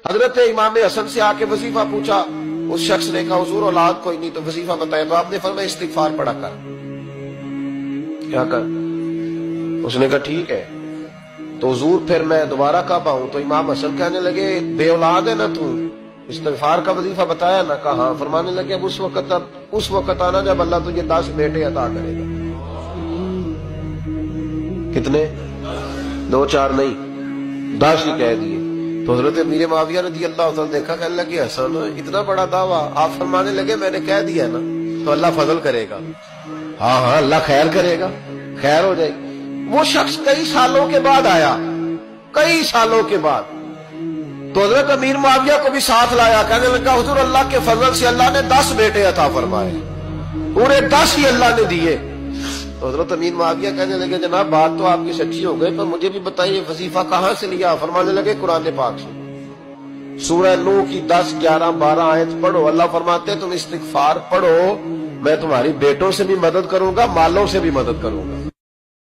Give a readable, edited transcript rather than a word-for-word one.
حضرت امام حسن سے آ کے وظیفہ پوچھا، اس شخص نے کہا حضور اولاد کوئی نہیں تو وظیفہ بتایا، تو آپ نے فرمایا استغفار پڑھا کر۔ کیا کر؟ اس نے کہا ٹھیک ہے۔ تو حضور پھر میں دوبارہ کعبہ ہوں تو امام حسن کہنے لگے بے اولاد ہے نا تو استغفار کا وظیفہ بتایا نا؟ کہا ہاں۔ فرمانے لگے اب اس وقت آنا جب اللہ تجھے 10 بیٹے عطا کرے گا۔ کتنے؟ 2 4 نہیں، 10 ہی کہہ دیے۔ تو حضرت امیر معاویہ رضی اللہ عنہ دیکھا، کہنے لگے حسن اتنا بڑا دعویٰ؟ آپ فرمانے لگے میں نے کہہ دیا نا تو اللہ فضل کرے گا۔ ہاں ہاں اللہ خیر کرے گا، خیر ہو جائے گی۔ وہ شخص کئی سالوں کے بعد آیا، کئی سالوں کے بعد، تو حضرت امیر معاویہ کو بھی ساتھ لایا، کہنے لگا حضور اللہ کے فضل سے اللہ نے 10 بیٹے عطا فرمائے، پورے 10 ہی اللہ نے دیے۔ تو حضرت امیر معاویہ کہنے لگے جناب بات تو آپ کی سچی ہو گئی، پر مجھے بھی بتائیے وظیفہ کہاں سے لیا؟ فرمانے لگے قرآن پاک سے، سورہ نوح کی 10 11 12 آیت پڑھو۔ اللہ فرماتے ہیں تم استغفار پڑھو، میں تمہاری بیٹوں سے بھی مدد کروں گا، مالوں سے بھی مدد کروں گا۔